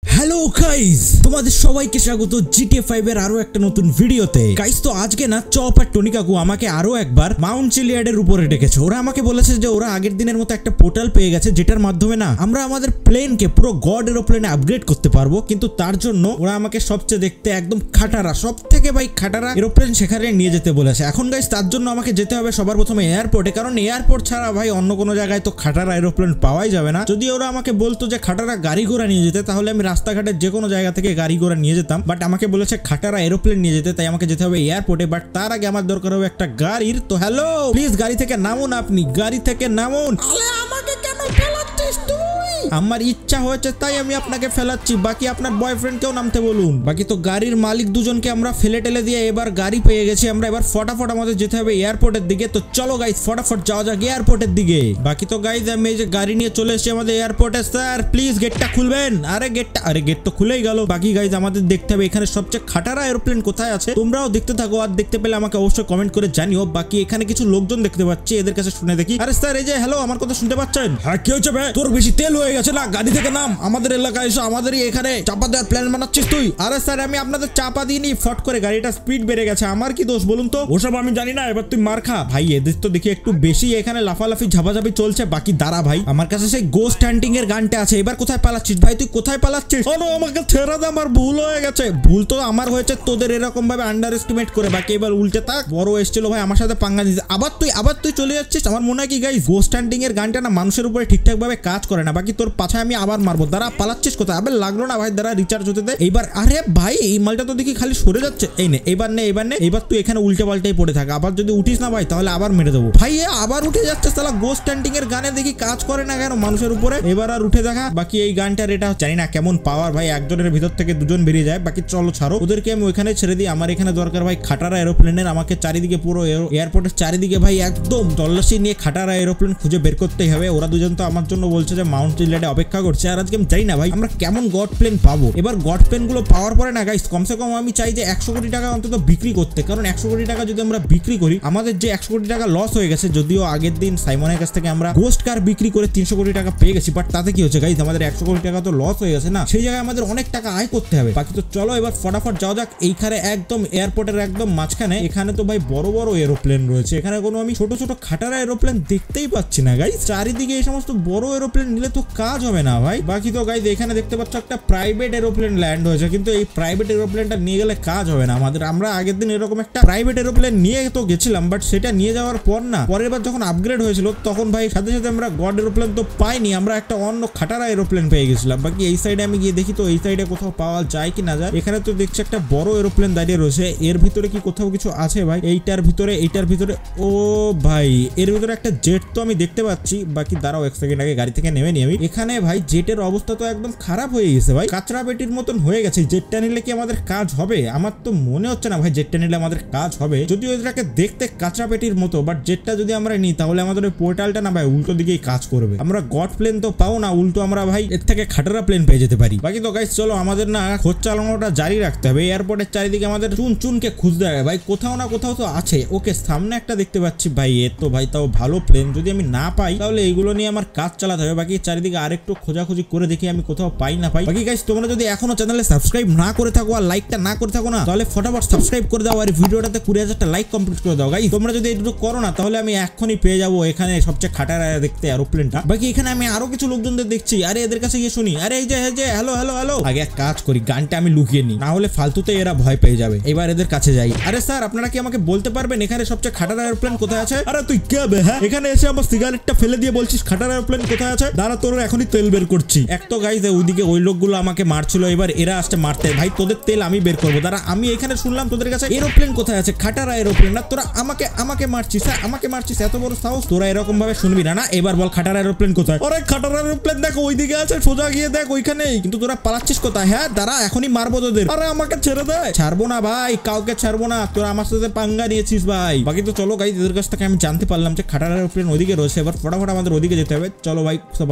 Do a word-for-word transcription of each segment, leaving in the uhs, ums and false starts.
Hello guys, তোমাদের সবাইকে স্বাগত জিটিএ ফাইভ এর আরো একটা নতুন ভিডিওতে। গাইস তো আজকে না চপ আর টনি কাকু আমাকে আরো একবার মাউন্ট চিলিয়াডের উপরে ডেকেছে। ওরা আমাকে বলেছে যে ওরা আগের দিনের মতো একটা পোর্টাল পেয়ে গেছে, যেটার মাধ্যমে না আমরা আমাদের প্লেনকে পুরো গড এরোপ্লেনে আপগ্রেড করতে পারবো। কিন্তু তার জন্য ওরা আমাকে সবচেয়ে দেখতে একদম খাটারা, সব থেকে ভাই খাটারা এরোপ্লেন সেখানে নিয়ে যেতে বলেছে। এখন গাইস তার জন্য আমাকে যেতে হবে সবার প্রথমে এয়ারপোর্টে, কারণ এয়ারপোর্ট ছাড়া ভাই অন্য কোনো জায়গায় তো খাটারা এরোপ্লেন পাওয়াই যাবে না। যদি ওরা আমাকে বলতো যে খাটারা গাড়ি ঘোড়া নিয়ে যেতে, তাহলে আমি রাস্তাঘাটের যে কোনো জায়গা থেকে গাড়ি ঘোড়া নিয়ে যেতাম, বাট আমাকে বলেছে খাটারা এরোপ্লেন নিয়ে যেতে, তাই আমাকে যেতে হবে এয়ারপোর্টে। বাট তার আগে আমার দরকার হবে একটা গাড়ির। তো হ্যালো, প্লিজ গাড়ি থেকে নামুন, আপনি গাড়ি থেকে নামুন। আমাকে কেন ফেলাচ্ছিস তুই? আমার ইচ্ছা হয়েছে তাই আমি আপনাকে ফেলাচ্ছি, বাকি আপনার বয়ফ্রেন্ডকেও নামতে বলুন। বাকি তো গাড়ির মালিক দুজনকে আমরা ফেলে টেলে দিয়ে এবার গাড়ি পেয়ে গেছি আমরা। এবার ফটাফট আমাদের যেতে হবে এয়ারপোর্টের দিকে। তো চলো গাইস ফটাফট যাওয়া যাক এয়ারপোর্টের দিকে। বাকি তো গাইস আমি এই যে গাড়ি নিয়ে চলে এসেছি আমাদের এয়ারপোর্টে। স্যার প্লিজ গেটটা খুলবেন। আরে গেটটা, আরে গেট তো খুলেই গেল। বাকি গাইস আমাদের দেখতে হবে এখানে সবচেয়ে খাটারা এরোপ্লেন কোথায় আছে। তোমরাও দেখতে থাকো, আর দেখতে পেলে আমাকে অবশ্যই কমেন্ট করে জানিও। বাকি এখানে কিছু লোকজন দেখতে পাচ্ছি, এদের কাছে শুনে দেখি। আরে স্যার এই যে, হ্যালো, আমার কথা শুনতে পাচ্ছেন? হ্যাঁ কি হচ্ছে ভাই? তোর বেশি তেল হয়ে গেছে না, গাড়ি থেকে নাম। আমাদের এলাকায় এসে আমাদেরই এখানে চাপা দেওয়ার প্ল্যান বানাচ্ছিস তুই? আরে স্যার আমি আপনাদের চাপা দিইনি, ফট করে গাড়িটা স্পিড বেড়ে গেছে। আমার কি দোষ বলুন তো? ওসব আমি জানি না, এবার তুই মার খা। ভাই এদের তো দেখি একটু বেশি এখানে লাফালাফি ঝাপাঝাপি চলছে। বাকি দাঁড়া ভাই, আমার কাছে সেই গোস্ট হান্টিং এর গানটা আছে। এবার কোথায় পালাচ্ছিস ভাই? তুই কোথায় পালাচ্ছিস? ও আমাকে ছেড়ে দে, আমার ভুল হয়ে গেছে। ভুল তো আমার হয়েছে তোদের এরকম ভাবে আন্ডার এস্টিমেট করে। বাকি এবার উল্টে থাক, বড় এসেছিল ভাই আমার সাথে পাঙ্গা দিতে। আবার তুই আবার তুই চলে যাচ্ছিস। আমার মনে হয় কি গাইস, গোস্ট হান্টিং এর গানটা না মানুষের উপরে ঠিকঠাক ভাবে কাজ করে না। বাকি তোর পাছায় আমি আবার মারবো। দাঁড়া, পালাচ্ছিস কোথায়? আবার লাগলো না ভাই, দাঁড়া রিচার্জ হতে দে। এইবার আরে ভাই এই মালটা তো দেখি খালি সরে যাচ্ছে। এই নে, এবার নে, এবার নে। এবার তুই এখানে উল্টে পাল্টাই পড়ে থাক। আবার যদি উঠিস না ভাই তাহলে আবার মেরে দেবো। ভাই আবার উঠে যাচ্ছে সালা। গোস্ট হান্টিং এর গানে দেখি কাজ করে না কেন মানুষের উপরে? এবার আর উঠে দেখা। বাকি এই গানটার এটা জানি না কেমন পাওয়ার ভাই, একজনের ভিতর থেকে দুজন বেরিয়ে যায়। বাকি চলো ছাড়ো, ওদেরকে আমি ওইখানে ছেড়ে দিই। আমার এখানে দরকার ভাই খাটারা এরোপ্লেনের। আমাকে চারিদিকে পুরো এয়ারপোর্টের চারিদিকে ভাই একদম তল্লাশি নিয়ে খাটারা এরোপ্লেন খুঁজে বের করতেই হবে। ওরা দুজন তো আমার জন্য বলছে যে মাউন্ট চিলিয়াডে অপেক্ষা করছে। আর আজকে আমি জানি না ভাই আমরা কেমন গড প্লেন পাবো। এবার গড প্লেন গুলো পাওয়ার পরে না গাইস, কমসে কম আমি চাই যে একশো কোটি টাকা অন্তত বিক্রি করতে। কারণ একশো কোটি টাকা যদি আমরা বিক্রি করি, আমাদের যে একশো কোটি টাকা লস হয়ে গেছে, যদিও আগের দিন সাইমনের কাছ থেকে আমরা গোস্ট কার বিক্রি করে তিনশো কোটি টাকা পেয়ে গেছি, বাট তাতে কি হচ্ছে গাইস, আমাদের একশো কোটি টাকা তো লস হয়ে গেছে না। সেই জায়গায় আমাদের অনেক টাকা আয় করতে হবে। বাকি তো চলো এবার ফটাফট যাওয়া যাক। এইখানে একদম এয়ারপোর্টের একদম মাঝখানে এখানে তো ভাই বড় বড় এরোপ্লেন রয়েছে। এখানে কোনো আমি ছোট ছোট খাটারা এরোপ্লেন দেখতেই পাচ্ছি না গাইস। চারিদিকে এই সমস্ত বড় এরোপ্লেন নিলে তো কাজ হবে না ভাই। বাকি তো গাইস এখানে দেখতে পাচ্ছ একটা প্রাইভেট এরোপ্লেন ল্যান্ড হয়েছে, কিন্তু এই প্রাইভেট এরোপ্লেনটা নিয়ে গেলে কাজ হবে না আমাদের। আমরা আগের দিন এরকম একটা প্রাইভেট এরোপ্লেন নিয়ে তো গেছিলাম, বাট সেটা নিয়ে যাওয়ার পর না পরের বার যখন আপগ্রেড হয়েছিল তখন ভাই সাথে সাথে আমরা গড এরোপ্লেন তো পাইনি, আমরা একটা অন্য খাটারা এরোপ্লেন পেয়ে গেছিলাম। বাকি এই সাইডে আমি গিয়ে দেখি তো এই সাইডে কোথাও পাওয়া যায় কি না যায়। এখানে তো দেখছি একটা বড় এরোপ্লেন দাঁড়িয়ে রয়েছে। এর ভিতরে কি কোথাও কিছু আছে ভাই? এইটার ভিতরে, এইটার ভিতরে, ও ভাই এর ভিতরে একটা জেট তো আমি দেখতে পাচ্ছি। বাকি দাঁড়াও এক সেকেন্ড, আগে গাড়ি থেকে নেমে নি আমি। এখানে ভাই জেটের অবস্থা তো একদম খারাপ হয়ে গেছে ভাই, কাঁচরা পেটির মতন হয়ে গেছে। জেটটা নিলে কি আমাদের কাজ হবে? আমার তো মনে হচ্ছে না ভাই জেটটা নিলে আমাদের কাজ হবে, যদিও এটাকে দেখতে কাঁচরা পেটির মতো। বাট জেটটা যদি আমরা নিই তাহলে আমাদের ওই পোর্টালটা না ভাই উল্টো দিকেই কাজ করবে। আমরা গড প্লেন তো পাও না, উল্টো আমরা ভাই এর থেকে খাটারা প্লেন পেয়ে যেতে পারি। বাকি তো গাইস চলো আমাদের না খোঁজ চালানোটা জারি রাখতে হবে। এয়ারপোর্টের চারিদিকে আমাদের চুন চুনকে খুঁজতে হবে ভাই, কোথাও না কোথাও তো আছে। ওকে সামনে একটা দেখতে পাচ্ছি ভাই, এর তো ভাই তাও ভালো প্লেন। যদি আমি না পাই তাহলে এইগুলো নিয়ে আমার কাজ চালাতে হবে। বাকি চারিদিকে আরেকটু খোঁজাখুঁজি করে দেখি আমি কোথাও পাই না পাই। বাকি গাইস তোমরা যদি এখনো চ্যানেলে সাবস্ক্রাইব না করে থাকো আর লাইকটা না করে থাকো না, তাহলে ফটাফট সাবস্ক্রাইব করে দাও আর ভিডিওটাতে কুড়ি হাজারটা লাইক কমপ্লিট করে দাও গাইস। তোমরা যদি এই দুটো করো না তাহলে আমি এখনই পেয়ে যাবো এখানে সবচেয়ে খাটারা দেখতে এরোপ্লেনটা। বাকি এখানে আমি আরো কিছু লোকজনদের দেখছি। আরে এদের কাছে গিয়ে শুনি। আরে এই যে হ্যালো হ্যালো হ্যালো, আগে এক কাজ করি গানটা আমি লুকিয়ে নিই, না হলে ফালতুতে এরা ভয় পেয়ে যাবে। এবার এদের কাছে যাই। আরে স্যার আপনারা কি আমাকে বলতে পারবেন এখানে সবচেয়ে খাটারা এরোপ্লেন কোথায় আছে? আরে তুই কে বে? হ্যাঁ এখানে এসে আমার সিগারেটটা ফেলে দিয়ে বলছিস খাটারা এরোপ্লেন কোথায় আছে? দাঁড়া তোর এখনই তেল বের করছি। এক তো গাইস ওইদিকে ওই লোকগুলো আমাকে মারছিল, এবার এরা আসছে মারতে। ভাই তোদের তেল আমি বের করবো। দাঁড়া, আমি এখানে শুনলাম তোদের কাছে এরোপ্লেন কোথায় আছে, খাটারা এরোপ্লেন। না তোরা আমাকে আমাকে মারছিস? হ্যাঁ আমাকে মারছিস? এত বড় সাহস? তোরা এরকম ভাবে শুনবি না। না এবার বল খাটারা এরোপ্লেন কোথায়? আরে খাটারা এরোপ্লেন দেখো ওইদিকে আছে, সোজা গিয়ে দেখ ওইখানেই। কিন্তু তোরা পালাচ্ছিস কোথায়? হ্যাঁ দাঁড়া এখনই মারবো তোদের। আরে আমাকে ছেড়ে দে। ছাড়বো না ভাই, কাউকে ছাড়বো না। তোরা আমার সাথে পাঙ্গা নিয়েছিস ভাই। বাকি তো চলো গাইস এদের কাছ থেকে আমি জানতে পারলাম যে খাটারা এরোপ্লেন ওইদিকে রয়েছে। এবার ফটাফট আমাদের ওদিকে যেতে হবে। চলো ভাই সবার প্রথমে গাড়ি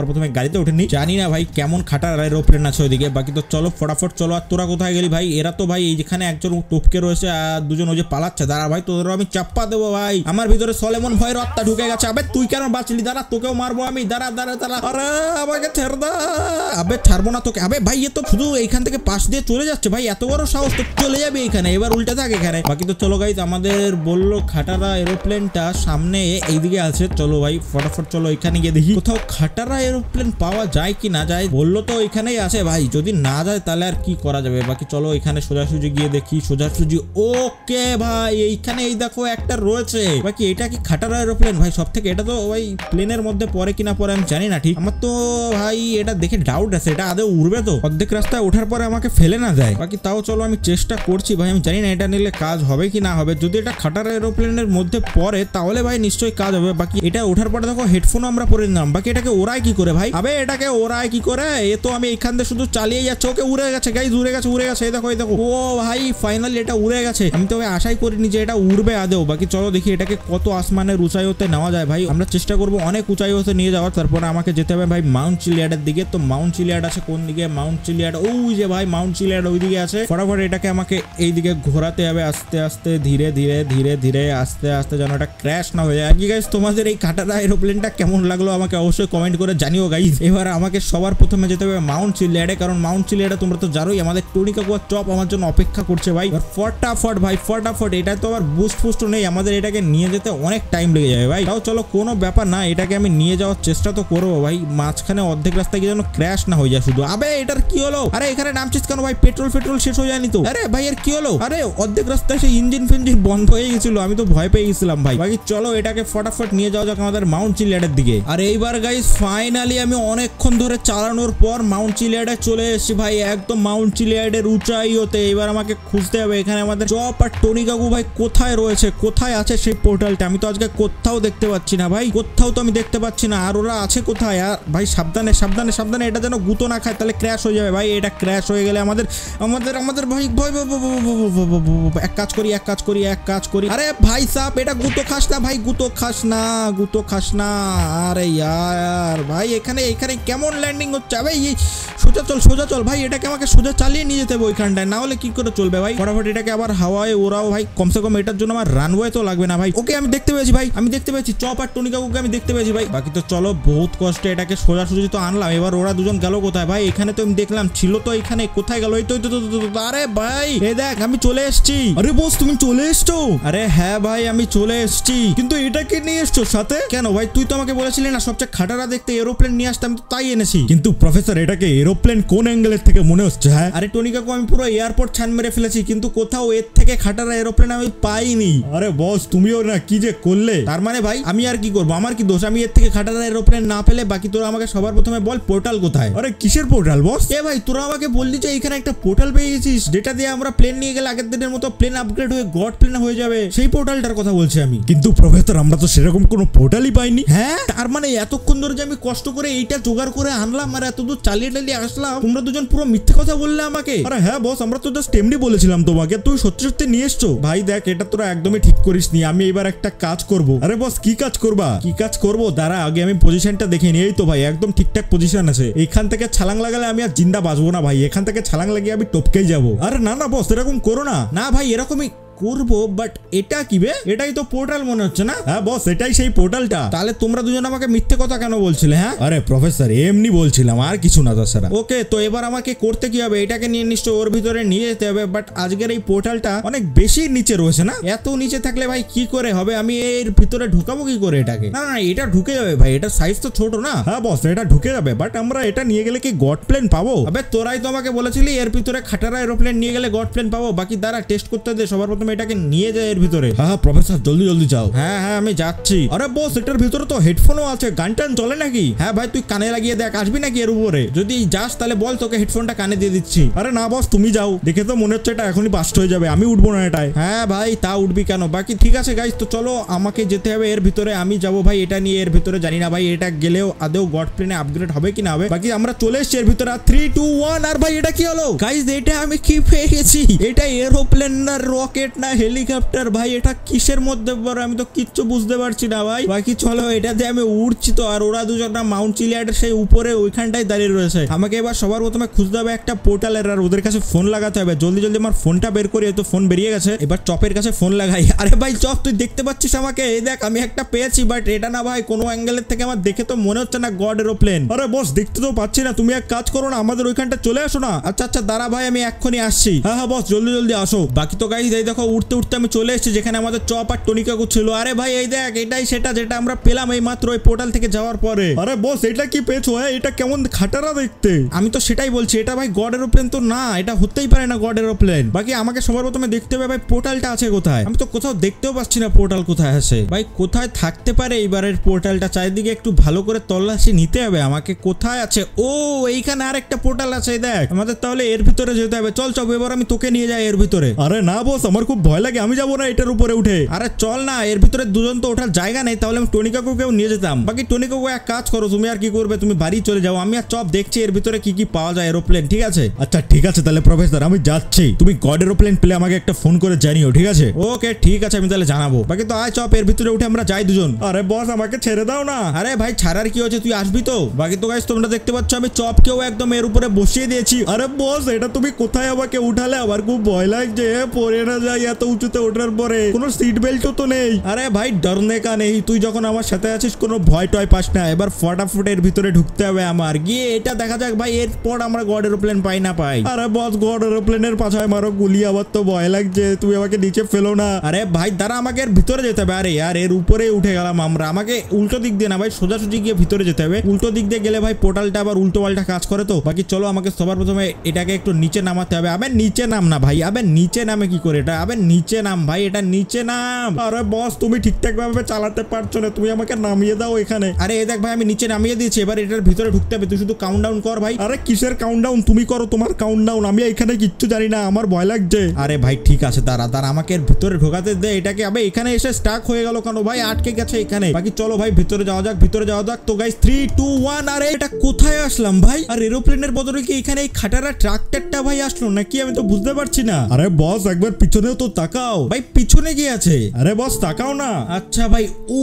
গাড়িতে উঠেনি, জানি না ভাই কেমন খাটার এরোপ্লেন আছে ওইদিকে। বাকি তো চলো ফটাফট চলো। আর তোরা কোথায় গেলি ভাই? এরা তো ভাই এইখানে একজন টপকে রয়েছে আর দুজন ওই যে পালাচ্ছে। দাঁড়া ভাই, তোদের আমি চাপ্পা দেবো ভাই। আমার ভিতরে সলেমন ভয়ের রত্তা ঢুকে গেছে। আবে তুই কেন বাঁচলি? দাঁড়া, তোকেও মারবো আমি। দাঁড়া দাঁড়া দাঁড়া, আরে আমাকে ছেড়ে দা। আবে ছাড়বো না তোকে। আবে ভাই এ তো শুধু এইখান থেকে পাশ দিয়ে চলে যাচ্ছে ভাই, এত বড় সাহস তো চলে যাবে এখানে। এবার উল্টে থাক এখানে। বাকি তো চলো গাইজ, আমাদের বললো খাটারা এরোপ্লেনটা সামনে এইদিকে আছে। চলো ভাই ফটাফট চলো এখানে গিয়ে দেখি কোথাও খাটারা এরোপ্লেন পাওয়া যায় কি না যায়। বললো তো এখানেই আছে ভাই, যদি না যায় তাহলে আর কি করা যাবে। বাকি চলো এখানে সোজাসুজি গিয়ে দেখি। সোজাসুজি ওকে ভাই, এইখানে এই দেখো একটা রয়েছে। বাকি এটা কি খাটারা এরোপ্লেন ভাই? সব থেকে এটা তো ভাই প্লেনের মধ্যে পরে কিনা পরে আমি জানি না ঠিক। আমার তো ভাই এটা দেখে ডাউট আছে, এটা আদৌ উড়বে তো? অর্ধেক রাস্তায় ওঠার পরে আমাকে ফেলে না যায়। বাকি তাও চলো আমি চেষ্টা করছি ভাই। আমি জানি না এটা নিলে কাজ হবে কি না হবে। যদি এটা খাটারা এরোপ্লেনের মধ্যে পড়ে তাহলে ভাই নিশ্চয়ই কাজ হবে। বাকি এটা ওঠার পরে দেখো হেডফোনও আমরা পরে নিলাম। বাকি এটাকে ওড়ায় কি করে ভাই? আবে এটাকে ওড়ায় কি করে? এ তো আমি এখান থেকে শুধু চালিয়ে যাচ্ছে। ওকে উড়ে গেছে গাইজ, উড়ে গেছে উড়ে গেছে। এই দেখো এই দেখো, ও ভাই ফাইনালি এটা উড়ে গেছে। আমি তো আশাই করিনি যে এটা উড়বে আদেও। বাকি চলো দেখি এটাকে কত আসমানের উঁচাই হতে নেওয়া যায় ভাই। আমরা চেষ্টা করবো অনেক উঁচাই হতে নিয়ে যাওয়ার। তারপরে আমাকে যেতে হবে ভাই মাউন্ট চিলিয়াডের দিকে। তো মাউন্ট চিলিয়াড আছে কোন দিকে? মাউন্ট চিলিয়াড ওই যে ভাই, মাউন্ট চিলিয়াড ওই দিকে আছে। ফটাফট এটাকে আমাকে এই দিকে ঘোরাতে হবে আস্তে আস্তে, ধীরে ধীরে ধীরে ধীরে আস্তে আস্তে, যেন এটা ক্র্যাশ না হয়ে যায়। আর কি গাইজ, তোমাদের এই খাটারা এরোপ্লেনটা কেমন লাগলো আমাকে অবশ্যই কমেন্ট করে জানিও গাইজ। এবার আমাকে সবার প্রথমে যেতে হবে মাউন্ট চিলিয়াডে, কারণ মাউন্ট চিলিয়াডে তোমরা তো জানোই আমাদের টনি কাকুয়ার চপ আমার জন্য অপেক্ষা করছে ভাই। ফটাফট ভাই ফটাফট, এটা তো আবার বুস্ট ফুস্ট নেই, আমাদের এটাকে নিয়ে যেতে অনেক টাইম লেগে যাবে ভাই। তাও চলো কোনো ব্যাপার না, এটাকে আমি নিয়ে যাওয়ার চেষ্টা তো করবো ভাই। মাঝখানে অর্ধেক রাস্তায় গিয়ে যেন ক্র্যাশ না হয়ে যায় শুধু। আবে এটার কি হলো? আরে এখানে নামছিস কেন ভাই? পেট্রোল পেট্রোল শেষ হয়ে যায়নি তো? আরে ভাই এর কি হলো? আরে অর্ধেক রাস্তায় সেই ইঞ্জিন ফিঞ্জিন বন্ধ হয়ে গেছিল, আমি তো ভয় পেয়ে গেছিলাম ভাই। বাকি চলো এটাকে ফটাফট নিয়ে যাওয়া যাক আমাদের মাউন্ট চিলিয়াডের দিকে। আর এইবার গাইস ফাইনালি আমি অনেকক্ষণ ধরে চালানোর পর মাউন্ট চিলিয়াডে চলে এসেছি ভাই, একদম মাউন্ট চিলিয়াডের উঁচাই হতে। এবার আমাকে খুঁজতে হবে এখানে আমাদের চপ আর টনি কাকু ভাই কোথায় রয়েছে, কোথায় আছে সেই পোর্টালটা। আমি তো আজকে কোথাও দেখতে পাচ্ছি না ভাই, কোথাও তো আমি দেখতে পাচ্ছি না। আর ওরা আছে কোথায়? আর ভাই সাবধানে সাবধানে সাবধানে, এটা যেন গুতো না খায়, তাহলে ক্র্যাশ হয়ে যাবে ভাই। এটা ক্র্যাশ হয়ে গেলে আমাদের আমাদের আমাদের ভাই ভয়। এক কাজ করি এক কাজ করি এক কাজ করি আরে ভাই সাহেব, এটা গুতো খাস না ভাই, গুতো খাস না গুতো খাস না। আরে ইয়ার ভাই এখানে এখানে কেমন ল্যান্ডিং হচ্ছে ভাই? সোজা চল সোজা চল ভাই, এটাকে আমাকে সোজা চালিয়ে নিয়ে যেতে হবে ওইখানটায়, না হলে কি করে চলবে ভাই। ফটাফট এটাকে আবার হাওয়ায় ওরাও ভাই, কমসে কম এটার জন্য আমার রানওয়ে তো লাগবে না ভাই। ওকে আমি দেখতে পেয়েছি ভাই, আমি দেখতে পেয়েছি চপ আর টনি কাকুকে আমি দেখতে পেয়েছি ভাই। বাকি তো চলো বহুত কষ্টে এটাকে সোজাসুজি তো আনলাম। এবার ওরা দুজন গেল কোথায় ভাই? এখানে তো আমি দেখলাম ছিল তো, এখানে কোথায় গেল? এই তো আরে ভাই এই দেখ আমি চলে এসেছি। আরে বস তুমি চলে এসছো? আরে হ্যাঁ ভাই আমি চলে এসেছি, কিন্তু এটাকে নিয়ে এসছো সাথে কেন ভাই? তুই তো আমাকে বলেছিলি না সবচেয়ে খাটারা দেখতে এরোপ্লেন নিয়ে আসতে, আমি তো তাই এনেছি। কিন্তু প্রফেসর এটাকে এরোপ্লেন কোন অ্যাঙ্গেলের থেকে মনে হচ্ছে? হ্যাঁ আরে টনি কাকু আমি পুরো এয়ারপোর্ট ছান মেরে ফেলেছি, কিন্তু কোথাও এর থেকে খাটারা এরোপ্লেন আমি পাইনি। আরে বস তুমিও না কি যে করলে। তার মানে ভাই আমি আর কি করবো? আমার কি দোষ? আমি এর থেকে খাটারা এরোপ্লেন না পেলে? বাকি তোরা আমাকে সবার প্রথমে বল পোর্টাল কোথায়? আরে কিসের পোর্টাল বস? এ ভাই তোরা আমাকে বললি যে এখানে একটা পোর্টাল পেয়ে গেছিস, যেটা দিয়ে আমরা প্লেন নিয়ে গেলে আগের দিনের মতো প্লেন আপগ্রেড হয়ে গড প্লেন হয়ে যাবে, সেই পোর্টালটার কথা বলছি আমি। কিন্তু প্রফেসর আমরা তো সেরকম কোনো পোর্টালই পাইনি। হ্যাঁ তার মানে এতক্ষণ ধরে যে আমি কষ্ট করে এইটা জোগাড় করে আনলাম আর এত দূর চালিয়ে টালিয়ে আসলাম, তোমরা দুজন পুরো মিথ্যে কথা বললে আমাকে। আরে হ্যাঁ বস আমরা তো জাস্ট এমনি বলেছিলাম তোমাকে, তুই সত্যি সত্যি নিয়ে এসছো। ভাই দেখ এটা তোরা একদমই ঠিক করিস নি, আমি এবার একটা কাজ করব। আরে বস কি কাজ করবা? কি কাজ করবো দাঁড়া আগে আমি পজিশনটা দেখে নিই। এই তো ভাই একদম ঠিকঠাক পজিশন আছে। এখান থেকে ছালাং লাগালে আমি আর জিন্দা বাঁচবো না ভাই, এখান থেকে ছালাং লাগিয়ে আমি টপকেই যাবো। আরে না না বস এরকম করো না। না ভাই এরকমই করবো, বাট এটা কি বে? এটাই তো পোর্টাল মনে হচ্ছে না? হ্যাঁ বস এটাই সেই পোর্টালটা। তাহলে তোমরা দুজন আমাকে মিথ্যে কথা কেন বলছিলে? হ্যাঁ আরে প্রফেসর এমনি বলছিলাম আর কিছু না তাছাড়া। ওকে তো এবার আমাকে করতে কি হবে? এটাকে নিয়ে নিশ্চয় ওর ভিতরে নিয়ে যেতে হবে, বাট আজকের এই পোর্টালটা অনেক বেশি নিচে রয়েছে না? এত নিচে থাকলে ভাই কি করে হবে? আমি এর ভিতরে ঢুকাবো কি করে এটাকে? না না এটা ঢুকে যাবে ভাই, এটা সাইজ তো ছোট না। হ্যাঁ বস এটা ঢুকে যাবে, বাট আমরা এটা নিয়ে গেলে কি গড প্লেন পাবো? আবে তোরাই তো আমাকে বলেছিলি এর ভিতরে খাটারা এরোপ্লেন নিয়ে গেলে গড প্লেন পাবো। বাকি দ্বারা টেস্ট করতে দে, সবার প্রথমে এটাকে নিয়ে যায় এর ভিতরে। হ্যাঁ প্রফেসর জলদি জলদি যাও। হ্যাঁ হ্যাঁ আমি যাচ্ছি। আরে বস এটার ভিতরে তো হেডফোনও আছে, গান টান চলে নাকি? হ্যাঁ ভাই তুই কানে লাগিয়ে দেখ, আসবি নাকি এর উপরে? যদি যাস তাহলে বল, তোকে হেডফোনটা কানে দিয়ে দিচ্ছি। আরে না বস তুমি যাও, দেখে তো মনে হচ্ছে এটা এখনই বাস্ট হয়ে যাবে, আমি উঠবো না এটাই। হ্যাঁ ভাই তা উঠবি কেন? বাকি ঠিক আছে গাইস তো চলো আমাকে যেতে হবে এর ভিতরে, আমি যাবো ভাই এটা নিয়ে এর ভিতরে। জানি না ভাই এটা গেলেও আদেও গড প্লেনে আপগ্রেড হবে কি না হবে। বাকি আমরা চলে এসেছি এর ভিতরে, থ্রি টু ওয়ান। আর ভাই এটা কি হলো গাইস? এটা আমি কি পেয়ে গেছি? এটা এরোপ্লেন না রকেট না হেলিকপ্টার ভাই, এটা কিসের মধ্যে পড়ে আমি তো কিচ্ছু বুঝতে পারছি না ভাই। বাকি চলো এটাতে আমি উঠছি তো, আর ওরা দুজন না মাউন্ট চিলিয়াডের সেই উপরে ওইখানটাই দাঁড়িয়ে রয়েছে। আমাকে এবার সবার প্রথমে খুঁজতে হবে একটা পোর্টালের, আর ওদের কাছে ফোন লাগাতে হবে। জলদি জলদি আমার ফোনটা বের করি, তো ফোন বেরিয়ে গেছে। এবার চপের কাছে ফোন লাগাই। আরে ভাই চপ, তুই দেখতে পাচ্ছিস আমাকে? এই দেখ আমি একটা পেয়েছি, বাট এটা না ভাই কোনো অ্যাঙ্গেলের থেকে আমার দেখে তো মনে হচ্ছে না গড এরোপ্লেন। আরে বস দেখতে তো পাচ্ছি না, তুমি এক কাজ করো না, আমাদের ওইখানটা চলে আসো না। আচ্ছা আচ্ছা দাঁড়া ভাই, আমি এক্ষুনি আসছি। হ্যাঁ হ্যাঁ বস জলদি জলদি আসো। বাকি তো গাইস এই দেখো উঠতে উঠতে আমি চলে এসেছি যেখানে আমাদের চপ আর টনি কাকু ছিল। আরে ভাই এই দেখ এটাই সেটা যেটা আমরা পেলাম এই মাত্র ওই পোর্টাল থেকে যাওয়ার পরে। আরে বস এটা কি পেয়েছো? হ্যাঁ এটা কেমন খাটারা দেখতে। আমি তো সেটাই বলছি, এটা ভাই গড এরোপ্লেন তো না, এটা হতেই পারে না গড এরোপ্লেন। বাকি আমাকে সবার প্রথমে দেখতে হবে ভাই পোর্টালটা আছে কোথায়। আমি তো কোথাও দেখতেও পাচ্ছি না পোর্টাল কোথায় আছে ভাই। কোথায় থাকতে পারে এইবারের পোর্টালটা? চারিদিকে একটু ভালো করে তল্লাশি নিতে হবে আমাকে, কোথায় আছে। ও এইখানে আর একটা পোর্টাল আছে দেখ, আমাদের তাহলে এর ভিতরে যেতে হবে। চল চল এবার আমি তোকে নিয়ে যাই এর ভিতরে। আরে না বস আমার খুব ভয় লাগে, আমি যাবো না এটার উপরে উঠে। আরে চল না, এর ভিতরে দুজন তো ওঠার জায়গা নেই, তাহলে আমি টনি কাকুকেও নিয়ে যেতাম। বাকি টনি কাকু এক কাজ করো, তুমি আর কি করবে, তুমি বাড়ি চলে যাও, আমি আর চপ দেখছি এর ভিতরে কি কি পাওয়া যায় এরোপ্লেন। ঠিক আছে? আচ্ছা ঠিক আছে তাহলে প্রফেসর আমি যাচ্ছি, তুমি গড এরোপ্লেন পেলে আমাকে একটা ফোন করে জানিও। ঠিক আছে? ওকে ঠিক আছে আমি তাহলে জানাবো। বাকি তো আয় চপ এর ভিতরে উঠে আমরা যাই দুজন। আরে বস আমাকে ছেড়ে দাও না। আরে ভাই ছাড়ার কি হচ্ছে, তুই আসবি তো। বাকি তো গাইস তোমরা দেখতে পাচ্ছ আমি চপকেও একদম এর উপরে বসিয়ে দিয়েছি। আরে বস এটা তুমি কোথায় আমাকে উঠালে? আমার খুব ভয় লাগছে, পড়ে না যাই এত উঁচুতে ওঠার পরে। কোনো সিট বেল্টও তো নেই। আরে ভাই ডরনে কা নেই, তুই যখন আমার সাথে আছিস কোনো ভয় টয় পাস না। এবার ফটাফট এর ভিতরে ঢুকতে হবে আমার, গিয়ে এটা দেখা যাক ভাই এরপর আমরা গড এরোপ্লেন পাই না পাই। আরে বস গড এরোপ্লেনের পাছায় মারো গুলি, আবার তো ভয় লাগছে, তুমি আমাকে নিচে ফেলো না। আরে ভাই দাঁড়া আমাকে এর ভিতরে যেতে হবে। আরে আর এর উপরে উঠে গেলাম আমরা, আমাকে উল্টো দিক দিয়ে না ভাই সোজাসুজি গিয়ে ভিতরে যেতে হবে। উল্টো দিক দিয়ে গেলে ভাই পোর্টালটা আবার উল্টো পাল্টা কাজ করে তো। বাকি চলো আমাকে সবার প্রথমে এটাকে একটু নিচে নামাতে হবে। আবে নিচে নাম না ভাই, আবে নিচে নামে কি করে এটা? আবে নিচে নাম ভাই, এটা নিচে নাম। আরে বস তুমি ঠিকঠাক ভাবে চালাতে পারছো না, তুমি আমাকে নামিয়ে দাও এখানে। আরে এই দেখ ভাই আমি নিচে নামিয়ে দিয়েছি, এবার এটার ভিতরে ঢুকতে হবে। তুই শুধু কাউন্টডাউন কর ভাই। আরে কিসের কাউন্টডাউন? তুমি করো তোমার কাউন্টডাউন, আমি এখানে কিচ্ছু জানি না, আমার ভয় লাগছে। আরে ভাই ঠিক আছে দাঁড়া দাঁড়া, আমাকে এর ভিতরে ঢোকাতে দে এটাকে। আবে এখানে এসে স্টাক হয়ে গেল কেন ভাই? আটকে গেছে এখানে। বাকি চলো ভাই ভিতরে যাওয়া যাক, ভিতরে যাওয়া যাক। তো গাইস থ্রি টু ওয়ান। আরে এটা কোথায় আসলাম ভাই? আর এরোপ্লেনের বদলে কি এখানে এই খাটারা ট্রাক্টরটা ভাই আসলো নাকি? আমি তো বুঝতে পারছি না। আরে বস একবার পিছনেও তো তাকাও ভাই, পিছনে কি আছে? আরে বস তাকাও না। আচ্ছা ভাই। ও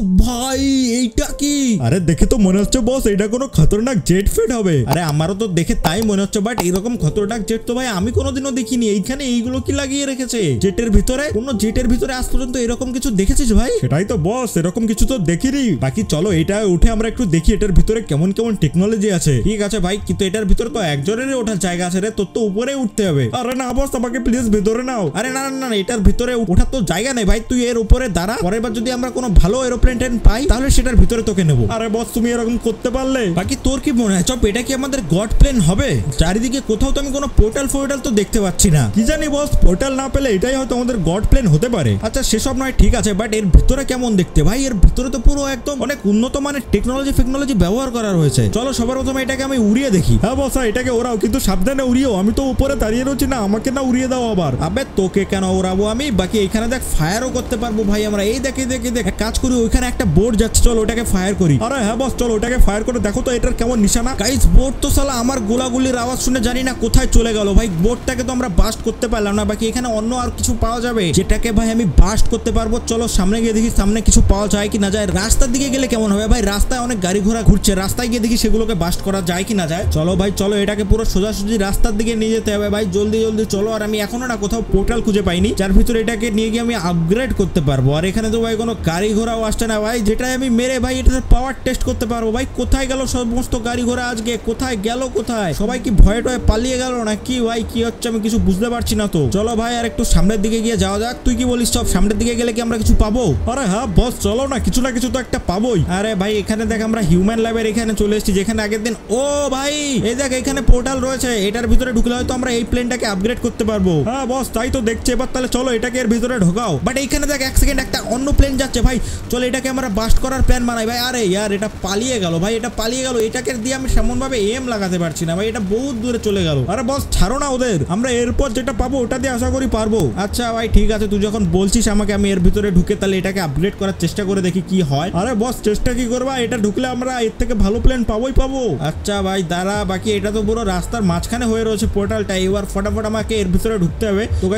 ভাই এইটা কি? আরে দেখে তো মনে হচ্ছে বস এটা কোনো খতরনাক জেট ফেট হবে। আরে আমারও তো দেখে তাই মনে হচ্ছে, বাট এরকম খতরনাক জেট তো ভাই আমি কোনোদিনও দেখিনি। এইখানে এইগুলো কি লাগিয়ে রেখেছে জেটের ভিতরে? কোন জেটের ভিতরে আজ পর্যন্ত এরকম কিছু দেখেছিস ভাই? সেটাই তো বস, এরকম কিছু তো দেখিনি। বাকি চলো এটা উঠে আমরা একটু দেখি এটার ভিতরে কেমন কেমন টেকনোলজি আছে। ঠিক আছে ভাই, কিন্তু এটার ভিতরে তো একজনেরই ওঠার জায়গা আছে রে, তোর তো উপরে উঠতে হবে। আরে না বস আমাকে প্লিজ ভিতরে নাও। আরে না না না এটার ভিতরে ওঠার তো জায়গা নেই ভাই, তুই এর উপরে দাঁড়া, পরের বার যদি আমরা কোনো ভালো এরোপ্লেন ট্রেন পাই তাহলে সেটার ভিতরে তোকে নেবো। আরে বস তুমি এরকম করতে পারলে। বাকি তোর কি মনে হয় চপ এটা কি আমাদের গড প্লেন হবে? চারিদিকে কোথাও তো আমি কোনো পোর্টাল ফোর্টাল তো দেখতে পাচ্ছি না। কি জানি বস, পোর্টাল না পেলে এটাই হয়তো আমাদের গড প্লেন হতে পারে। আচ্ছা সেসব নয় ঠিক আছে, বাট এর ভিতরে কেমন দেখতে ভাই? এর ভিতরে তো পুরো একদম অনেক উন্নত মানের টেকনোলজি ফেকনোলজি ব্যবহার করা রয়েছে। চলো সবার প্রথমে এটাকে আমি উড়িয়ে দেখি। হ্যাঁ বস এটাকে ওরাও, কিন্তু সাবধানে উড়িও, আমি তো উপরে দাঁড়িয়ে রয়েছি না, আমাকে না উড়িয়ে দাও আবার। আবে তোকে কেন উড়াবো আমি? বাকি এখানে দেখ ফায়ারও করতে পারবো ভাই আমরা। এই দেখে দেখে দেখ কাজ করি, ওইখানে একটা বোর্ড যাচ্ছে, চলো ওটাকে ফায়ার করি। আরে হ্যাঁ বস চলো ওটাকে ফায়ার করে দেখো তো এটার কেমন নিশানা। গাইস বোর্ড তো সালা আমার গোলাগুলির আওয়াজ শুনে জানি না কোথায় চলে গেল ভাই। বোর্ডটাকে তো আমরা বাস্ট করতে পারলাম না। বাকি এখানে অন্য আর কিছু পাওয়া যাবে যেটাকে ভাই আমি বাস্ট করতে পারবো। চলো সামনে গিয়ে দেখি সামনে কিছু পাওয়া যায় কি না যায়। রাস্তার দিকে গেলে কেমন হবে ভাই? রাস্তায় অনেক গাড়ি ঘোড়া ঘুরছে, রাস্তায় গিয়ে দেখি সেগুলোকে বাস্ট করা যায় কি না যায়। চলো ভাই চলো এটাকে পুরো সোজাসুজি রাস্তার দিকে নিয়ে যেতে হবে ভাই, জলদি জলদি চলো। আর আমি এখনো না কোথাও পোর্টাল খুঁজে পাইনি যার ভিতরে এটাকে নিয়ে গিয়ে আমি আপগ্রেড করতে পারবো। আর এখানে তো ভাই কোনো গাড়ি ঘোড়াও আসছে না ভাই, যেটাই আমি মেরে ভাই এটার পাওয়ার টেস্ট করতে পারবো। ভাই কোথায় গেল সমস্ত গাড়ি ঘোড়া? আজকে কোথায় গেল? কোথায় সবাই কি ভয়ে টয়ে পালিয়ে গেল না কি ভাই? কি হচ্ছে আমি কিছু বুঝতে পারছি না তো। চলো ভাই আর একটু সামনের দিকে গিয়ে যাওয়া যাক। তুই কি বলিস সব সামনের দিকে গেলে কি আমরা কিছু পাবো? আরে হ্যাঁ বস চলো না, কিছু না কিছু তো একটা পাবোই। আরে ভাই এখানে দেখ আমরা হিউম্যান ল্যাবের এখানে চলে এসেছি, যেখানে আগের দিন ও ভাই এই দেখ এখানে পোর্টাল রয়েছে, এটার ভিতরে ঢুকলে হয়তো আমরা এই প্লেনটাকে আপগ্রেড করতে পারবো। হ্যাঁ বস তাই তো দেখছি। এবার তাহলে চলো এটাকে এর ভিতরে ঢোকাও। বাট এইখানে দেখ এক সেকেন্ড একটা অন্য প্লেন যাচ্ছে ভাই, চলো এটাকে আমরা বাস্ট করার প্ল্যান বানাই ভাই। আরে ইয়ার এটা পালিয়ে গেল ভাই, এটা পালিয়ে গেল। এটাকে দিয়ে আমি সেমন ভাবে এম লাগাতে পারছি না ভাই, এটা বহুত দূরে চলে গেল। আরে বস ছাড়ো না ওদের, আমরা এরপর যেটা পাবো ওটা দিয়ে আশা করি পারবো। আচ্ছা ভাই ঠিক আছে, তুই যখন বলছিস আমাকে, আমি এর ভিতরে ঢুকে তাহলে এটাকে আপগ্রেড করার চেষ্টা করে দেখি কি হয়। আরে বস চেষ্টা কি করবা, এটা ঢুকলে আমরা এর থেকে ভালো প্ল্যান পাবোই পাবো। আচ্ছা ভাই দাঁড়া, বাকি এটা তো পুরো রাস্তার মাঝখানে হয়ে রয়েছে পোর্টালটা, এবার ফটাফট আমাকে এর ভিতরে ঢুকতে হবে। তো গাইস চলো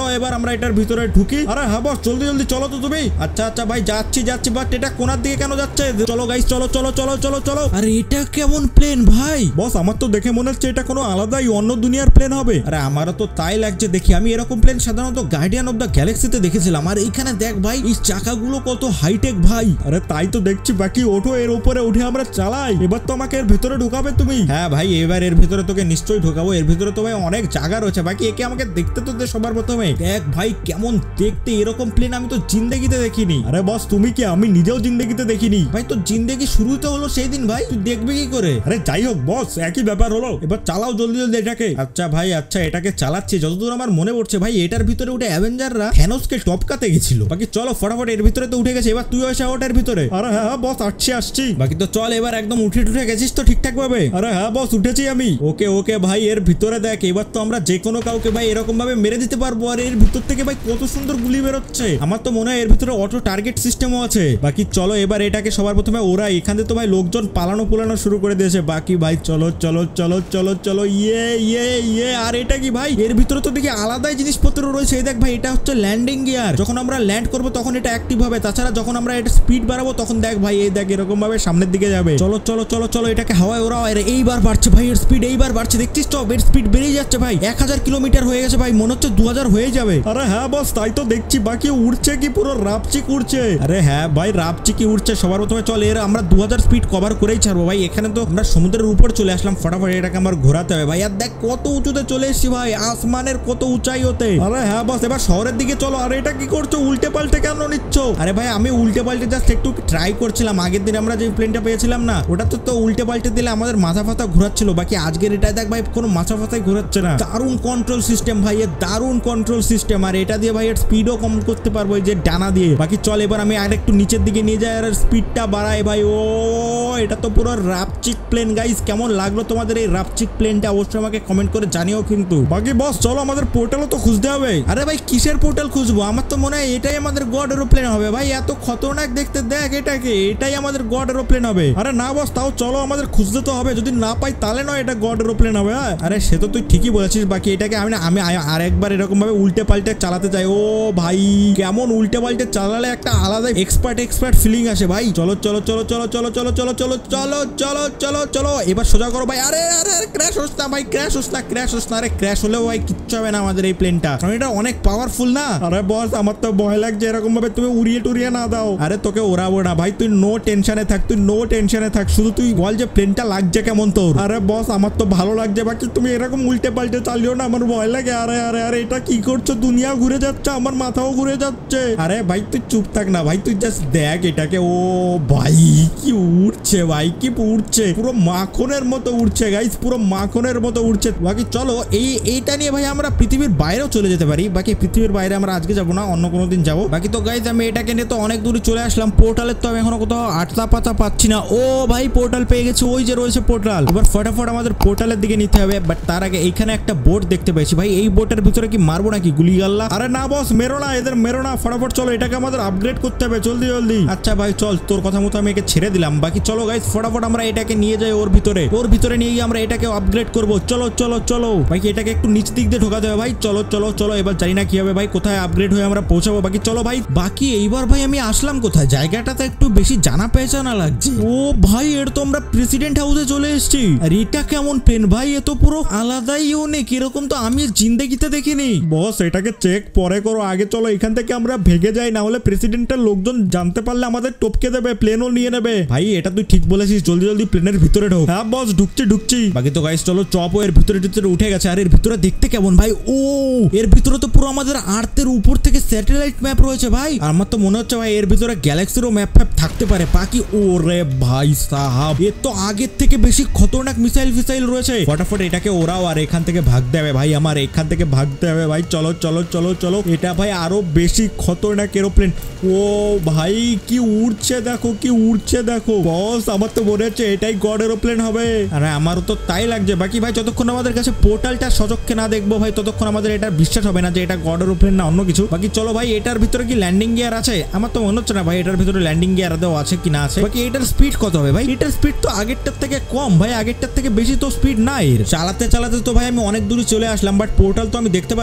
চলো এবার আমরা এটার ভিতরে ঢুকি। আরে হ্যাঁ বস জলদি জলদি চলো তো তুমি। আচ্ছা আচ্ছা ভাই যাচ্ছি যাচ্ছি, বাট এটা কোনার দিকে কেন যাচ্ছে? চলো গাইস চলো চলো চলো চলো চলো। আরে এটা কেমন প্লেন ভাই? বস আমার তো দেখে মনে হচ্ছে এটা কোনো আলাদাই অন্য দুনিয়ার প্লেন হবে। আরে আমারও তো তাই লাগছে দেখি। আমি এরকম প্লেন সাধারণত গার্ডিয়ান অফ দ্য গ্যালাক্সিতে দেখেছিলাম। আর এইখানে দেখ ভাই এই চাকাগুলো কত হাইটেক ভাই। আরে তাই তো দেখছি। বাকি ওঠো, এর উপরে উঠে আমরা চালাই। এবার তো আমাকে এর ভিতরে ঢুকাবে তুমি। হ্যাঁ ভাই এবার এর ভিতরে তোকে নিশ্চয়ই ঢুকাবো। এর ভিতরে তো ভাই অনেক জায়গা রয়েছে। বাকি একে আমাকে দেখতে তো দে সবার প্রথমে। দেখ ভাই কেমন দেখতে, এরকম প্লেন আমি তো জিন্দেগিতে দেখিনি। আরে বস তুমি কি? আমি নিজেও জিন্দেগিতে দেখিনি ভাই। তো জিন্দেগি শুরু তো হলো সেই দিন ভাই, তুই দেখবি কি করে? আরে যাই হোক বস একই ব্যাপার হলো। এবার চালাও জলদি জলদি এটাকে। আচ্ছা ভাই আচ্ছা এটাকে চালাচ্ছি। যতদূর আমার মনে পড়ছে ভাই এটার ভিতরে উঠে অ্যাভেঞ্জাররা থ্যানোসকে টপকাতে গেছিল। বাকি চলো ফটাফট এর ভিতরে তো উঠে গেছে। এবার তুই আসা ওটার ভিতরে। আরে হ্যাঁ হ্যাঁ বস আসছি আসছি। বাকি তো চল এবার একদম উঠে উঠে গেছিস তো ঠিকঠাক ভাবে? আরে হ্যাঁ বস উঠেছি আমি। ওকে ওকে ভাই এর ভিতরে দেখ এবার তো আমরা যে কোনো কাউকে ভাই এরকম ভাবে মেরে দিতে পারবো। আর এর ভিতর থেকে ভাই কত সুন্দর গুলি বেরোচ্ছে। আমার তো মনে হয় এর ভিতরে অটো টার্গেট সিস্টেমও আছে। বাকি চলো এবার এটাকে সবার প্রথমে ওরা এখানে তো ভাই লোকজন পালানো পোলানো শুরু করে দিয়েছে। বাকি ভাই চলো চলো চলো চলো চলো ইয়ে ইয়ে ইয়ে। আর এটা কি ভাই? এর ভিতরে তো দেখি আলাদাই জিনিসপত্র রয়েছে। এই দেখ ভাই এটা হচ্ছে ল্যান্ডিং গিয়ার। যখন আমরা ল্যান্ড করবো তখন এটা অ্যাক্টিভ হবে। তাছাড়া যখন আমরা এটা স্পিড বাড়াবো তখন দেখ ভাই এই দেখ এরকম ভাবে সামনের দিকে যাবে। চলো চলো চলো চলো এটাকে হাওয়ায় ওরাও। এইবার বাড়ছে ভাই এর স্পিড, এইবার বাড়ছে দেখছিস তো? এর স্পিড বেড়ে যাচ্ছে ভাই। এক হাজার কিলোমিটার হয়ে গেছে ভাই, মনে হচ্ছে দু হাজার হয়ে যাবে। আরে হ্যাঁ বস তাই তো দেখছি। বাকি উড়ছে কি পুরো রাপচিক উড়ছে। আরে হ্যাঁ ভাই রাপচিকি উড়ছে। সবার প্রথমে চল এর আমরা দু হাজার স্পিড কভার করেই ছাড়বো ভাই। এখানে তো আমরা সমুদ্রের উপর চলে আসলাম। ফটাফট এটাকে আমার ঘোরাতে হবে ভাই। আর দেখ কত উঁচুতে চলে এসেছি ভাই, আসমানের কত উঁচাই হতে। আরে হ্যাঁ বস এবার শহরের দিকে চলো। আর এটা কি করছো? উল্টে পাল্টে কেন নিচ্ছ? আরে ভাই আমি উল্টে পাল্টে জাস্ট একটু ট্রাই করছিলাম। আগের দিন আমরা যে প্লেনটা পেয়েছিলাম না, ওটা তো তো উল্টে পাল্টে দিলে আমাদের মাথা ফাতা ঘোরাচ্ছিল। বাকি আজকের এটা দেখ ভাই কোনো মাথা ফাতাই ঘোরাচ্ছে না। দারুণ কন্ট্রোল সিস্টেম ভাই এর, দারুণ কন্ট্রোল সিস্টেম। আর এটা দিয়ে ভাই এর স্পিডও কম করতে পারবো এই যে ডানা দিয়ে। বাকি চল এবার আমি আর একটু নিচের দিকে নিয়ে যাই আর স্পিডটা বাড়াই ভাই। ও এটা তো পুরো রাপচিক প্লেন গাইস। কেমন লাগলো তোমাদের এই রাপচিক প্লেনটা অবশ্যই আমাকে কমেন্ট করে জানিও কিন্তু। বাকি বস চলো আমাদের পোর্টালও তো খুঁজতে হবে। আরে ভাই কিসের পোর্টাল খুঁজবো? আমার তো মনে হয় এটাই আমাদের গড এরোপ্লেন হবে ভাই। এত খতরনাক দেখতে দেখ এটাকে, এটাই আমাদের গড এরোপ্লেন হবে। আরে না বস তাও চলো আমাদের খুঁজতে তো হবে। যদি না পাই তাহলে নয় এটা গড এরোপ্লেন হবে। আরে সে তো তুই ঠিকই বলেছিস। বাকি এটাকে আমি আমি আরেকবার এরকম ভাবে উল্টে পাল্টে চালাতে চাই। ও ভাই কেমন উল্টে পাল্টে চালালে একটা আলাদা এক্সপার্ট এক্সপার্ট ফিলিং আসে ভাই। চলো চলো চলো চলো চলো চলো চলো চলো চলো চলো চলো চলো এবার সোজা করো ভাই। আরে আরে ক্র্যাশ হোস না ভাই, ক্র্যাশ হোস না ক্র্যাশ হোস না। আরে ক্র্যাশ হলেও ভাই কিচ্ছু হবে না আমাদের এই প্লেনটা, কারণ এটা অনেক পাওয়ারফুল না। আরে বস আমার তো ভয় লাগছে এরকম ভাবে তুমি উড়িয়ে টুরিয়ে না দাও। আরে তোকে ওড়াবো না ভাই, তুই নো টেনশনে থাক, তুই নো টেনশনে থাক। শুধু তুই বল যে প্লেনটা লাগছে কেমন তোর। আরে বস আমার তো ভালো লাগছে। বাকি তুমি এরকম উল্টে পাল্টে চালিও না, আমার ভয় লাগে। আরে আরে আরে এটা কি করছো? দুনিয়া ঘুরে যাচ্ছে, আমার মাথাও ঘুরে যাচ্ছে। আরে ভাই তুই চুপ থাক না ভাই, তুই জাস্ট দেখ এটাকে। ও ভাই কি উড়ছে ভাই, কি উড়ছে, পুরো মাখনের মতো উড়ছে গাইস, পুরো মাখনের মতো উড়ছে। বাকি চলো এই এইটা নিয়ে ভাই আমরা পৃথিবীর বাইরেও চলে যেতে পারি। বাকি পৃথিবীর বাইরে আমরা আজকে যাবো না, অন্য কোনো দিন যাবো। বাকি তো গাইস আমি এটাকে নিয়ে তো অনেক দূরে চলে আসলাম। পোর্টালের তো আমি এখনো কোথাও আটটা পাতা পাচ্ছি না। ও ভাই পোর্টাল পেয়ে গেছি, ওই যে রয়েছে পোর্টাল। এবার ফটাফট আমাদের পোর্টালের দিকে নিতে হবে। বাট তার আগে এইখানে একটা বোট দেখতে পেয়েছি ভাই। এই বোটের ভিতরে কি মারবো নাকি গুলি গাল্লা? আরে না বস মেরো না, এদের মেরো না। ফটাফট চলো এটাকে আমাদের আপগ্রেড করতে হবে জলদি জলদি। আচ্ছা ভাই চল, তোর কথা মতো আমি একে ছেড়ে দিলাম। বাকি চলো গাইস ফটাফট আমরা এটাকে নিয়ে যাই ওর ভিতরে। ওর ভিতরে নিয়ে গিয়ে আমরা এটাকে আপগ্রেড করবো। চলো চলো চলো ভাই এটাকে একটু নিচ দিক দিয়ে ঢোকাতে হবে ভাই। চলো চলো চলো এবার জানি না কি হবে ভাই, কোথায় আপগ্রেড হয়ে আমরা পৌঁছাবো। বাকি চলো ভাই। বাকি এইবার ভাই আমি আসলাম কোথায়? জায়গাটা তো একটু বেশি জানা পেহচানা লাগছে। ও ভাই এর তো আমরা প্রেসিডেন্ট হাউসে চলে এসেছি। আর এটা কেমন প্লেন ভাই? এ তো পুরো আলাদাই ইউনিক, এরকম তো আমি জিন্দেগিতে দেখিনি। বস এটাকে চেক পরে করো, আগে চলো এখান থেকে আমরা ভেগে যাই, না হলে প্রেসিডেন্টের লোকজন জানতে পারলে আমাদের টপকে দেবে, প্লেনও নিয়ে নেবে। ভাই এটা তুই ঠিক বলেছিস, জলদি জলদি প্লেনের ভিতরে ঢোক। হ্যাঁ বস ঢুকছি ঢুকছি। বাকি তো গাইস চলো চপও এর ভিতরে ভিতরে উঠে গেছে। আর এর ভিতরে দেখতে কেমন ভাই? ও এর ভিতরে তো পুরো আমাদের আর্থের উপর থেকে স্যাটেলাইট ম্যাপ রয়েছে ভাই। আর আমার তো মনে হচ্ছে ভাই এর ভিতরে গ্যালাক্সিরও ম্যাপ ফ্যাপ থাকতে পারে। বাকি ওরে ভাই সাহাব এর তো আগের থেকে বেশি খতরনাক মিসাইল ফিসাইল রয়েছে। ফটাফট এটাকে ওরাও আর এখান থেকে ভাগতে হবে ভাই, আমার এখান থেকে ভাগতে হবে ভাই। চলো চলো চলো চলো এটা ভাই আরো বেশি খতরনাক এরোপ্লেন। ও ভাই কি উড়ছে দেখো, কি উড়ছে দেখো। বস আমার তো মনে হচ্ছে এটাই গড এরোপ্লেন হবে। আরে আমারও তো তাই লাগছে। বাকি ভাই যতক্ষণ আমাদের কাছে পোর্টালটা সচক্ষে না দেখবো ভাই ততক্ষণ আমাদের এটা বিশ্বাস হবে না যে এটা গড এরোপ্লেন না অন্য কিছু। বাকি চলো ভাই এটার ভিতরে কি ল্যান্ডিং গিয়ার আছে? আমার তো মনে হচ্ছে না ভাই এটার ভিতরে ল্যান্ডিং গিয়ার দেওয়া আছে কি না আছে। বাকি এটার স্পিড কত হবে ভাই? এটার স্পিড তো আগেরটার থেকে কম ভাই, আগেরটার থেকে বেশি তো স্পিড নাই। চালাতে চালাতে তো ভাই আমি অনেক দূরে চলে আসলাম, বাট পোর্টাল তো আমি দেখতে পাচ্ছি না কোথায়।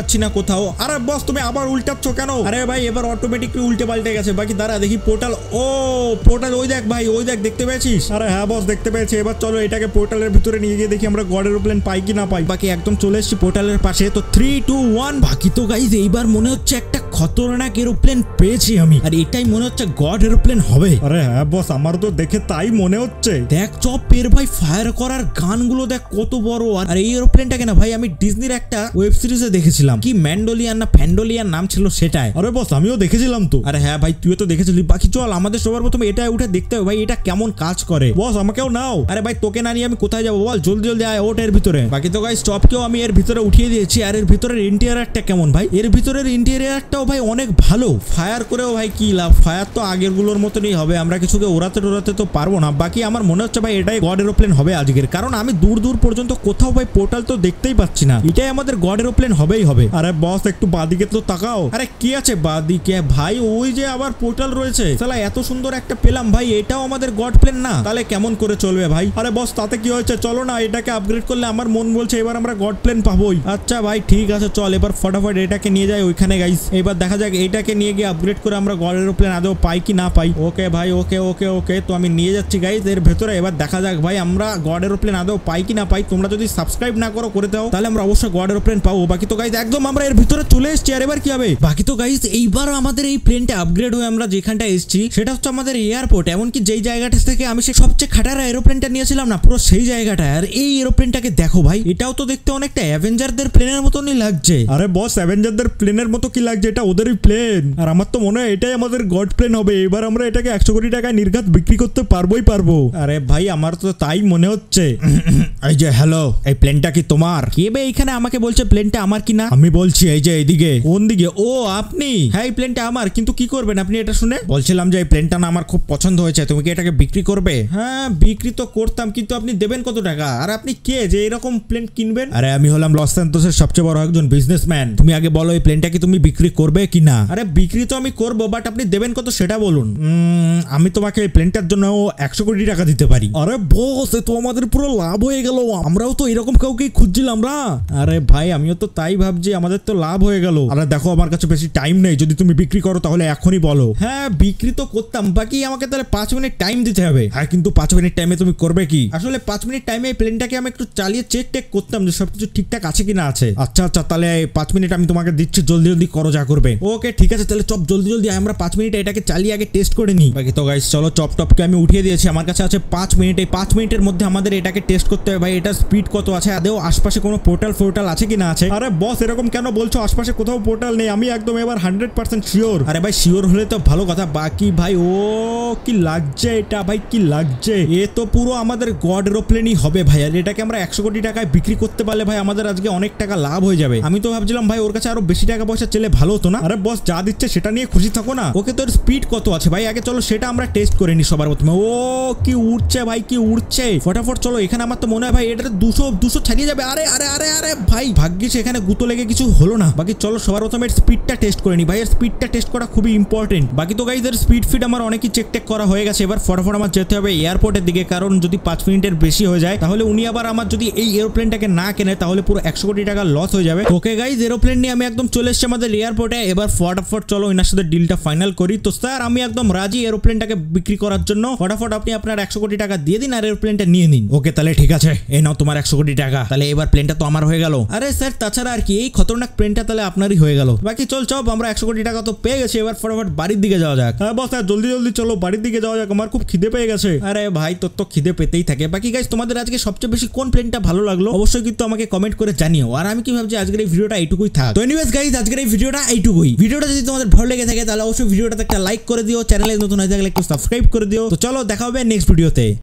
কোথাও। আরে বস তুমি আবার উল্টাচ্ছ কেন? আরে ভাই এবার অটোমেটিকলি উল্টে পাল্টে গেছে। বাকি দাঁড়া দেখি পোর্টাল, ও পোর্টাল ওই দেখ ভাই, ওই দেখ দেখতে পেয়েছিস? আরে হ্যাঁ বস দেখতে পেয়েছি। এবার চলো এটাকে পোর্টালের ভিতরে নিয়ে গিয়ে দেখি আমরা গড এরোপ্লেন পাই কি না পাই। বাকি একদম চলে এসেছি পোর্টালের পাশে। তো থ্রি টু ওয়ান। বাকি তো গাইজ এইবার মনে হচ্ছে একটা খতরনাক এরোপ্লেন পেয়েছি আমি, আর এটাই মনে হচ্ছে গড এরোপ্লেন হবে। আরে হ্যাঁ বস আমার তো দেখে তাই মনে হচ্ছে। দেখ চপের ভাই ফায়ার করার গানগুলো দেখ কত বড়। আর এই এরোপ্লেনটাকে না ভাই আমি ডিজনির একটা ওয়েব সিরিজে দেখেছিলাম, কি ম্যান্ডোলিয়ান না ফ্যান্ডোলিয়ান নাম ছিল সেটাই। আরে বস আমিও দেখেছিলাম তো। আরে হ্যাঁ ভাই তুইও তো দেখেছিলি। বাকি চল আমাদের সবার প্রথমে এটা উঠে দেখতে হবে ভাই এটা কেমন কাজ করে। বস আমাকেও নাও। আরে ভাই তোকে না নিয়ে আমি কোথায় যাবো বল, জলদি জলদি আয় ওঠ এর ভিতরে। বাকি তো গাইস টপকেও আমি এর ভিতরে উঠিয়ে দিয়েছি। আর এর ভিতরের ইন্টেরিয়রটা কেমন ভাই? এর ভিতরের ইন্টেরিয়রটাও ভাই অনেক ভালো। ফায়ার করেও ভাই কি লাভ, ফায়ার তো আগের গুলোর মতনই হবে, আমরা কিছুকে ওড়াতে টোড়াতে তো পারবো না। বাকি আমার মনে হচ্ছে ভাই এটাই গড এরোপ্লেন হবে আজকের, কারণ আমি দূর দূর পর্যন্ত কোথাও ভাই পোর্টাল তো দেখতেই পাচ্ছি না। এটাই আমাদের গড এরোপ্লেন হবেই হবে। আরে বস একটু বাদিকে তো তাকাও। আরে কি আছে বাদিকে ভাই? ওই যে আবার পোর্টাল রয়েছে। শালা এত সুন্দর একটা পেলাম ভাই, এটাও আমাদের গড প্লেন না? তাহলে কেমন করে চলবে ভাই? আরে বস তাতে কি হয়েছে, চলো না এটাকে আপগ্রেড করলে আমার মন বলছে এবার আমরা গড প্লেন পাবোই। আচ্ছা ভাই ঠিক আছে চল এবার ফটাফট এটাকে নিয়ে যাই ওইখানে গাইস। এবার দেখা যাক এটাকে নিয়ে গিয়ে আপগ্রেড করে আমরা গড এরোপ্লেন আদৌ পাই কি না পাই। ওকে ভাই ওকে ওকে ওকে তো আমি নিয়ে যাচ্ছি গাইস এর ভেতরে। এবার দেখা যাক ভাই আমরা গড এরোপ্লেন আদৌ পাই কি না পাই। তোমরা যদি সাবস্ক্রাইব না করো করে দাও তাহলে আমরা অবশ্যই গড এরোপ্লেন পাবো। বাকি তো গাইস একদম আমরা এর ভিতরে চলে এসেছি। আর এবার কি হবে? বাকি তো গাইস এইবার আমাদের এই প্লেনটা আপগ্রেড হয়ে আমরা যেখানটা এসেছি সেটা হচ্ছে আমাদের এয়ারপোর্ট। এমনকি যেই জায়গাটা থেকে আমি সে সবচেয়ে খাটারা এরোপ্লেনটা নিয়েছিলাম না, পুরো সেই জায়গাটা। আর এই এরোপ্লেনটাকে দেখো ভাই, এটাও তো দেখতে অনেকটা অ্যাভেঞ্জারদের প্লেনের মতনই লাগছে। আরে বস অ্যাভেঞ্জারদের প্লেনের মতো কি লাগছে? এটা ওদেরই প্লেন। আর আমার তো মনে হয় এটাই আমাদের গড প্লেন হবে। এবার আমরা এটাকে একশো কোটি টাকায় নির্ঘাত বিক্রি করতে পারবোই পারবো। আরে ভাই আমার তো তাই মনে হচ্ছে। এই যে হ্যালো, এই প্লেনটা কি তোমার? কে বে এইখানে আমাকে বলছে প্লেনটা আমার কিনা? আমি বলছি এই যে এইদিকে। কোন দিকে? ও আপনি? হ্যাঁ এই প্লেনটা আমার, কিন্তু কি করবেন আপনি এটা শুনে? বলছিলাম যে এই প্লেনটা না আমার খুব পছন্দ হয়েছে, তুমি কি এটাকে বিক্রি করবে? হ্যাঁ বিক্রি তো করতাম, কিন্তু আপনি দেবেন কত টাকা? আর আপনি কে যে এরকম প্লেন কিনবেন? আরে আমি হলাম লস স্যান্তোসের সবচেয়ে বড় একজন বিজনেসম্যান। তুমি আগে বলো এই প্লেনটা কি তুমি বিক্রি করবে কিনা? আরে বিক্রি তো আমি করবো, বাট আপনি দেবেন কত সেটা বলুন। আমি তোমাকে এই প্লেনটার জন্য একশো কোটি টাকা দিতে পারি। আরে বস তো আমাদের পুরো লাভ হয়ে গেল, আমরাও তো এরকম কাউকে খুঁজছিলাম না। আরে ভাই আমিও তো তাই ভাবছি, আমাদের তো লাভ হয়ে গেল। আরে দেখো আমার কাছে বেশি টাইম নেই, যদি তুমি বিক্রি করো তাহলে এখনই বলো। হ্যাঁ বিক্রি তো করতাম, বাকি আমাকে তাহলে পাঁচ মিনিট টাইম দিতে হবে। হ্যাঁ কিন্তু পাঁচ মিনিট টাইমে তুমি করবে কি? আসলে পাঁচ মিনিট টাইমে এই প্লেনটাকে আমি একটু চালিয়ে চেক টেক করতাম যে সবকিছু ঠিকঠাক আছে কিনা আছে। আচ্ছা আচ্ছা তাহলে পাঁচ মিনিট আমি তোমাকে দিচ্ছি, জলদি জলদি করো যা করবে। ওকে ঠিক আছে তাহলে চপ জলদি জলদি আমরা পাঁচ মিনিট এটাকে চালিয়ে আগে টেস্ট করে নিই। বাকি তো গাইস চলো চপ টপকে আমি উঠিয়ে দিয়েছি, আমার কাছে আছে পাঁচ মিনিট। এই পাঁচ মিনিটের মধ্যে আমাদের এটাকে টেস্ট করতে হবে ভাই এটার স্পিড কত আছে, আদেও আশপাশে কোনো পোর্টাল ফোর্টাল আছে কিনা আছে। আরে বস এরকম কেন বলছো? আশপাশে কোথাও পোর্টাল নেই, আমি একদম এবার হান্ড্রেড পার্সেন্ট শিওর। আরে ভাই শিওর হলে তো ভালো কথা। বাকি ভাই ও কি লাগছে এটা ভাই, কি লাগছে? এ তো পুরো আমাদের গড এরোপ্লেনই হবে ভাই। আর এটাকে আমরা একশো কোটি টাকায় বিক্রি করতে পারলে ভাই আমাদের আজকে অনেক টাকা লাভ হয়ে যাবে। আমি তো ভাবছিলাম ভাই ওর কাছে আরো বেশি টাকা পয়সা চেলে ভালো হতো না। আরে বস যা দিচ্ছে সেটা নিয়ে খুশি থাকো না। ওকে তোর স্পিড কত আছে ভাই আগে চলো সেটা আমরা টেস্ট করে নি সবার প্রথমে। ও কি উড়ছে ভাই, কি উড়ছে, ফটাফট চলো। এখানে আমার তো মনে হয় ভাই এটা দুশো দুশো ছাড়িয়ে যাবে। আরে আরে আরে আরে ভাই ভাগ্যিস এখানে গুতো লেগে কিছু হলো না। বাকি চলো সবার প্রথমে এর স্পিডটা টেস্ট করে নি ভাই, এর স্পিডটা টেস্ট করা খুবই ইম্পর্টেন্ট। বাকি তো গাইস এর স্পিড ফিড আমার অনেকই চেক টেক করা হয়ে গেছে। এবার ফটাফট আমার যেতে হবে এয়ারপোর্টের দিকে, কারণ যদি পাঁচ মিনিটের বেশি হয়ে যায় তাহলে উনি আবার আমার যদি এই এরোপ্লেনটাকে না কেনে তাহলে পুরো একশো কোটি টাকা লস হয়ে যাবে। ওকে গাইস এরোপ্লেন নিয়ে আমি একদম চলে এসেছি আমাদের এয়ারপোর্টে। এবার ফটাফট চলো এনার সাথে ডিলটা ফাইনাল করি। তো স্যার আমি একদম রাজি এরোপ্লেনটাকে বিক্রি করার জন্য, ফটাফট আপনি আপনার একশো কোটি টাকা দিয়ে দিন আর এরোপ্লেনটা নিয়ে নিন। ওকে তাহলে ঠিক আছে, এই নাও তোমার একশো কোটি টাকা। তাহলে এবার প্লেনটা তো আমার হয়ে গেল। আরে স্যার তাছাড়া আর কি, এই খতরনাক প্লেনটা তাহলে আপনারই হয়ে গেল। বাকি চল চপ আমরা একশো কোটি টাকা তো পেয়ে গেছি, এবার ফটাফট বাড়ির দিকে যাওয়া যাক। হ্যাঁ বস জলদি জলদি চলো বাড়ির দিকে যাওয়া যাক, আমার খুব খিদে পেয়ে গেছে। আরে ভাই তোর তো খিদে পেতেই থাকে। বাকি গাইস তোমাদের আজকে সবচেয়ে বেশি কোন প্লেনটা ভালো লাগলো অবশ্যই কিন্তু আমাকে কমেন্ট করে জানিও। আর আমি কি ভাবছি আজকের এই ভিডিওটা এইটুকুই থাক। তো এনিওয়েজ গাইস আজকের এই ভিডিওটা এইটুকুই। ভিডিওটা যদি তোমাদের ভালো লেগে থাকে তাহলে অবশ্যই ভিডিওটাতে একটা লাইক করে দিও, চ্যানেলে নতুন হয়ে থাকলে একটু সাবস্ক্রাইব করে দিও। তো চলো দেখা হবে নেক্সট ভিডিওতে।